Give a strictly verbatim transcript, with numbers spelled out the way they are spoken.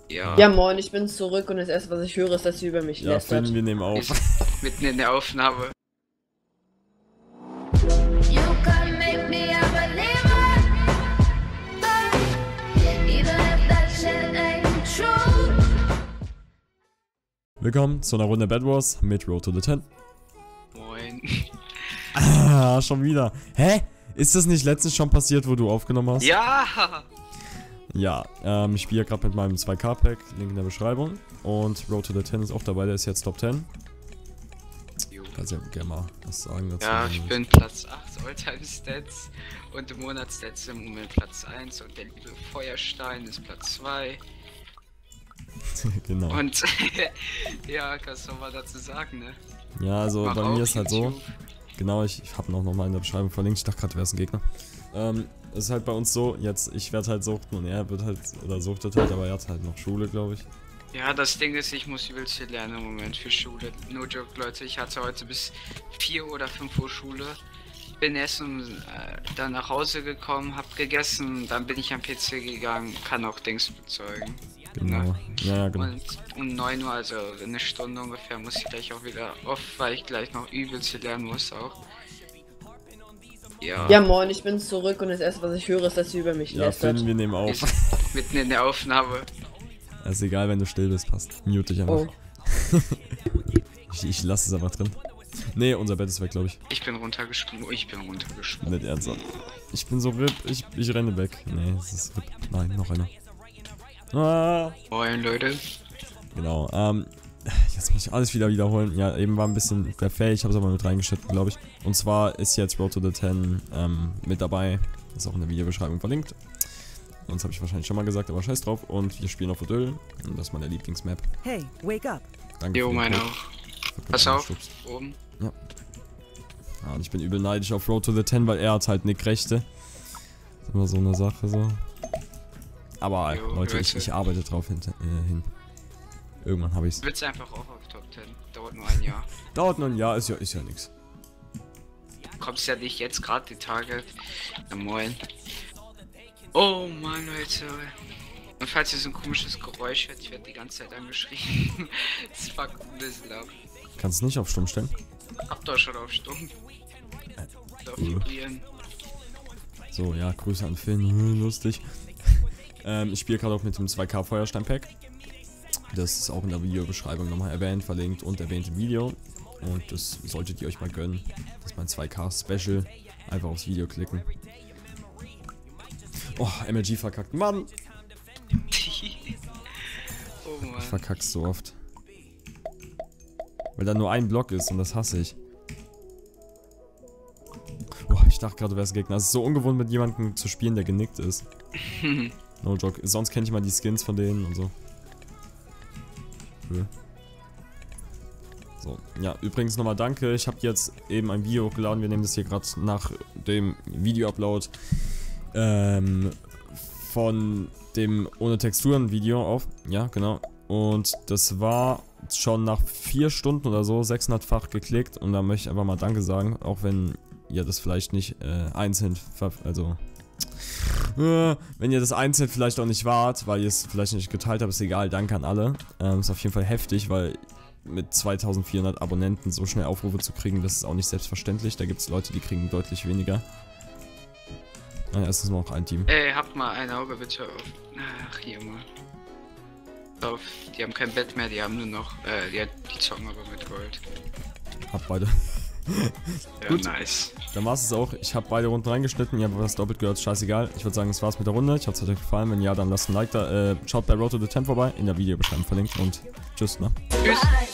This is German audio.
Ja. Ja, moin, ich bin zurück und das erste, was ich höre, ist, dass sie über mich Ja, lästert. Finn, wir nehmen auf. Ist mitten in der Aufnahme. You can make me a believer, even if that shit ain't true. Willkommen zu einer Runde Bed Wars mit Road to the Ten. Moin. Ah, schon wieder. Hä? Ist das nicht letztens schon passiert, wo du aufgenommen hast? Ja! Ja, ähm, ich spiele gerade mit meinem zwei K Pack, Link in der Beschreibung. Und Road to the Ten ist auch dabei, der ist jetzt Top zehn. Jo. Kannst ja gerne mal was sagen dazu. Ja, ich bin Platz acht Alltime Stats und im Monat Stats im Moment Platz eins und der liebe Feuerstein ist Platz zwei. Genau. Und ja, kannst du noch mal dazu sagen, ne? Ja, also Mach bei auf mir ist halt so. YouTube. Genau, ich, ich habe noch nochmal in der Beschreibung verlinkt. Ich dachte gerade, du wärst ein Gegner. Ähm, es ist halt bei uns so, jetzt, ich werde halt suchten und er wird halt, oder suchtet halt, aber er hat halt noch Schule, glaube ich. Ja, das Ding ist, ich muss übelst viel lernen im Moment für Schule. No joke, Leute, ich hatte heute bis vier oder fünf Uhr Schule. Bin erst um, äh, dann nach Hause gekommen, hab gegessen, dann bin ich am P C gegangen, kann auch Dings bezeugen. Genau. Ne? Ja, ja, genau. Und um neun Uhr, also eine Stunde ungefähr, muss ich gleich auch wieder auf, weil ich gleich noch übelst viel lernen muss auch. Ja, Ja, moin, ich bin zurück und das erste, was ich höre, ist, dass sie über mich Ja, lästert. Finn, wir nehmen auf. ist mitten in der Aufnahme. Ist egal, wenn du still bist, passt. Mute dich einfach. Oh. Ich, ich lasse es einfach drin. Nee, unser Bett ist weg, glaube ich. Ich bin runtergesprungen, oh, ich bin runtergesprungen. Nicht ernsthaft. Ich bin so RIP, ich, ich renne weg. Nee, es ist RIP. Nein, noch einer. Ah. Moin Leute. Genau, ähm, jetzt muss ich alles wieder wiederholen. Ja, eben war ein bisschen verfällt, ich habe es aber mit reingeschnitten, glaube ich. Und zwar ist jetzt Road to the Ten ähm, mit dabei. Ist auch in der Videobeschreibung verlinkt. Sonst habe ich wahrscheinlich schon mal gesagt, aber scheiß drauf. Und wir spielen auf Odöl. Und das ist meine Lieblingsmap. Hey, wake up. Danke. Jo, für den meine Code. auch. Pass auf, Stupst. oben. Ja, und ich bin übel neidisch auf Road to the Ten, weil er hat halt Nick-Rechte. Ist immer so eine Sache so. Aber Jo, Leute, ich, Leute. ich arbeite drauf hinter, äh, hin. Irgendwann habe ich's. Willst einfach auch auf Top zehn. Dauert nur ein Jahr. Dauert nur ein Jahr, ist ja, ist ja nix. Kommst ja nicht jetzt gerade die Tage. Ja, moin. Oh Mann, Leute. Und falls ihr so ein komisches Geräusch hört, ich werde die ganze Zeit angeschrien. Das fuckt ein bisschen ab. Kannst du nicht auf Stumm stellen? Hab doch schon auf Stumm. Auf Vibrieren. So, ja, Grüße an Finn, hm, lustig. ähm, ich spiele gerade auch mit dem zwei K Feuerstein Pack. Das ist auch in der Videobeschreibung nochmal erwähnt, verlinkt und erwähnt im Video. Und das solltet ihr euch mal gönnen. Das ist mein zwei K Special. Einfach aufs Video klicken. Oh, M L G verkackt. Mann! Oh Mann. Ich verkack's so oft. Weil da nur ein Block ist und das hasse ich. Boah, ich dachte gerade, du wärst Gegner. Es ist so ungewohnt, mit jemandem zu spielen, der genickt ist. No joke. Sonst kenne ich mal die Skins von denen und so. Cool. So, ja, übrigens nochmal danke. Ich habe jetzt eben ein Video hochgeladen. Wir nehmen das hier gerade nach dem Video-Upload ähm, von dem ohne Texturen Video auf. Ja, genau. Und das war schon nach vier Stunden oder so sechshundertfach geklickt. Und da möchte ich einfach mal Danke sagen. Auch wenn ihr das vielleicht nicht äh, einzeln, also äh, wenn ihr das einzeln vielleicht auch nicht wart, weil ihr es vielleicht nicht geteilt habt, ist egal. Danke an alle. Ähm, ist auf jeden Fall heftig, weil mit zweitausendvierhundert Abonnenten so schnell Aufrufe zu kriegen, das ist auch nicht selbstverständlich. Da gibt es Leute, die kriegen deutlich weniger. Ah, ja, erstens mal auch ein Team. Ey, habt mal ein Auge bitte auf. Ach, hier mal. Auf. Die haben kein Bett mehr, die haben nur noch. Äh, die, die zocken aber mit Gold. Hab beide. Ja, Gut. nice. Dann war es auch. Ich habe beide Runden reingeschnitten. Ihr habt was doppelt gehört. Scheißegal. Ich würde sagen, das war's mit der Runde. Ich hoffe, es hat euch gefallen. Wenn ja, dann lasst ein Like da. Äh, schaut bei Road to the Ten vorbei. In der Videobeschreibung verlinkt. Und tschüss, ne? Tschüss. Why?